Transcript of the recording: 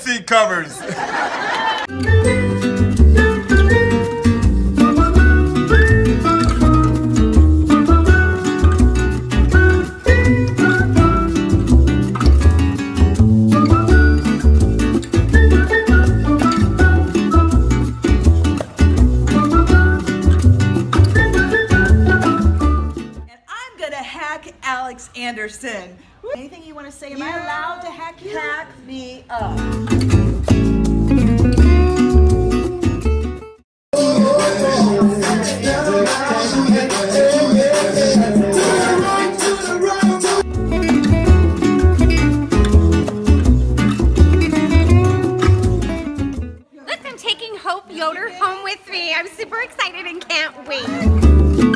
seat covers. Anderson. Anything you want to say? Am I allowed to hack you? Hack me up. Look, I'm taking Hope Yoder home with me. I'm super excited and can't wait.